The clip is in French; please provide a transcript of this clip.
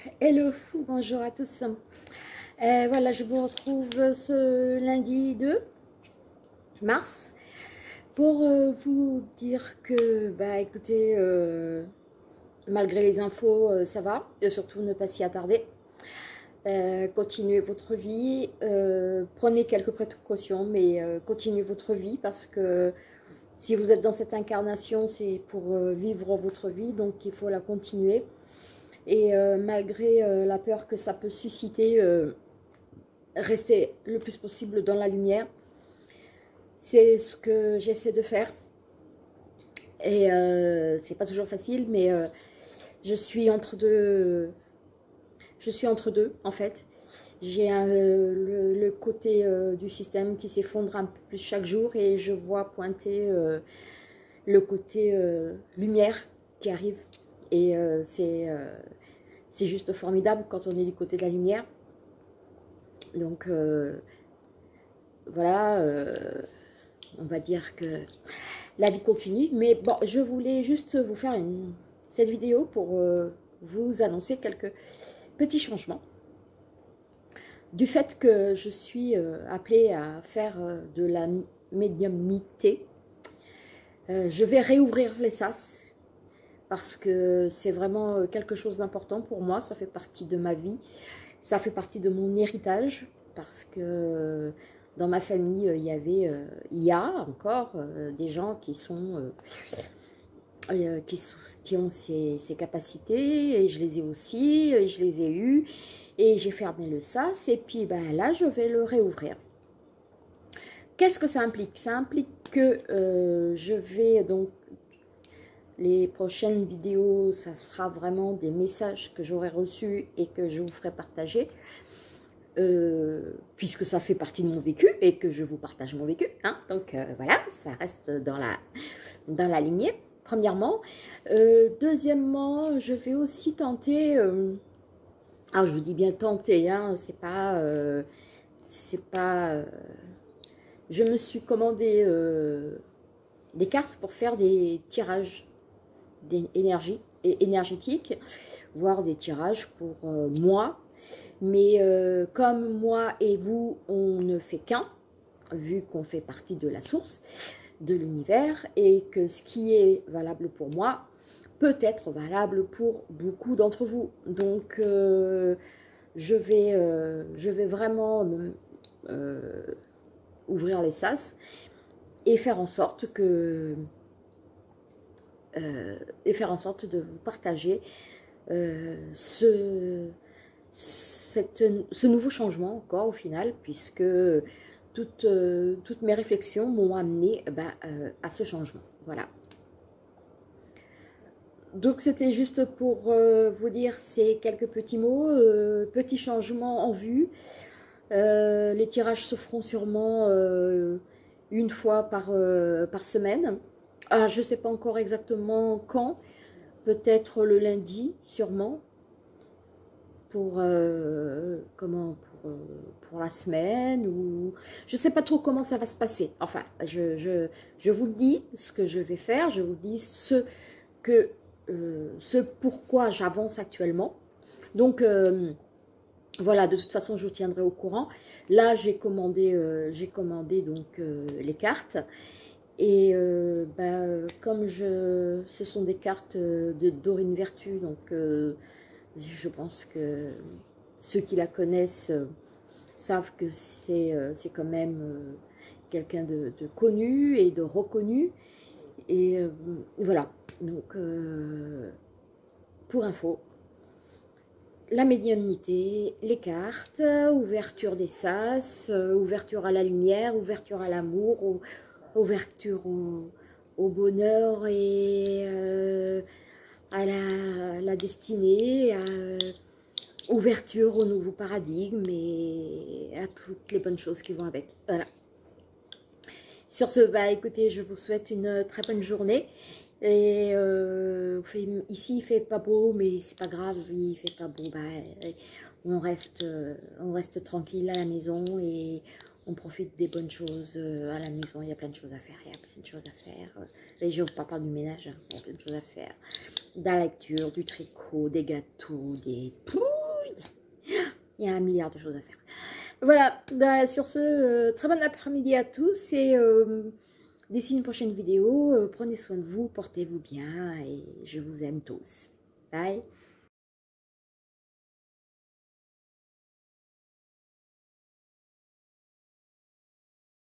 Hello, bonjour à tous. Voilà, je vous retrouve ce lundi 2 mars pour vous dire que, écoutez, malgré les infos, ça va, et surtout ne pas s'y attarder. Continuez votre vie, prenez quelques précautions, mais continuez votre vie parce que si vous êtes dans cette incarnation, c'est pour vivre votre vie, donc il faut la continuer. Et malgré la peur que ça peut susciter, rester le plus possible dans la lumière. C'est ce que j'essaie de faire. Et c'est pas toujours facile, mais je suis entre deux. Je suis entre deux, en fait. J'ai le côté du système qui s'effondre un peu plus chaque jour et je vois pointer le côté lumière qui arrive. Et c'est juste formidable quand on est du côté de la lumière. Donc voilà, on va dire que la vie continue. Mais bon, je voulais juste vous faire cette vidéo pour vous annoncer quelques petits changements. Du fait que je suis appelée à faire de la médiumnité, je vais réouvrir les sas parce que c'est vraiment quelque chose d'important pour moi. Ça fait partie de ma vie, ça fait partie de mon héritage parce que dans ma famille, il y a encore des gens qui ont ces capacités, et je les ai aussi, et je les ai eues, et j'ai fermé le sas, et puis là, je vais le réouvrir. Qu'est-ce que ça implique? Ça implique que je vais donc, les prochaines vidéos, ça sera vraiment des messages que j'aurai reçus et que je vous ferai partager. Puisque ça fait partie de mon vécu et que je vous partage mon vécu, hein. Donc voilà, ça reste dans la lignée, premièrement. Deuxièmement, je vais aussi tenter, alors je vous dis bien tenter, hein, c'est pas, je me suis commandé des cartes pour faire des tirages énergétiques, voire des tirages pour moi. Mais comme moi et vous, on ne fait qu'un, vu qu'on fait partie de la source, de l'univers, et que ce qui est valable pour moi peut être valable pour beaucoup d'entre vous. Donc, je vais vraiment ouvrir les sas et faire en sorte que de vous partager ce nouveau changement encore au final, puisque toutes mes réflexions m'ont amené à ce changement. Voilà. Donc c'était juste pour vous dire ces quelques petits mots, petits changements en vue. Les tirages se feront sûrement une fois par semaine. Alors, je ne sais pas encore exactement quand, peut-être le lundi, sûrement. Pour la semaine, ou je sais pas trop comment ça va se passer. Enfin, je vous dis ce que je vais faire, je vous dis ce pourquoi j'avance actuellement. Donc voilà, de toute façon je vous tiendrai au courant. Là j'ai commandé donc les cartes, et comme ce sont des cartes de Dorine Vertu, donc je pense que ceux qui la connaissent savent que c'est quand même quelqu'un de connu et de reconnu. Et voilà, donc pour info, la médiumnité, les cartes, ouverture des sas, ouverture à la lumière, ouverture à l'amour, ouverture au bonheur et à la destinée, à ouverture au nouveau paradigme et à toutes les bonnes choses qui vont avec. Voilà. Sur ce, écoutez, je vous souhaite une très bonne journée. Et ici, il fait pas beau, mais c'est pas grave, il fait pas beau. On reste tranquille à la maison et on profite des bonnes choses à la maison. Il y a plein de choses à faire, Et je ne parle pas du ménage, hein. Il y a plein de choses à faire. De la lecture, du tricot, des gâteaux, Il y a un milliard de choses à faire. Voilà, bah, sur ce, très bon après-midi à tous et d'ici une prochaine vidéo, prenez soin de vous, portez-vous bien et je vous aime tous. Bye.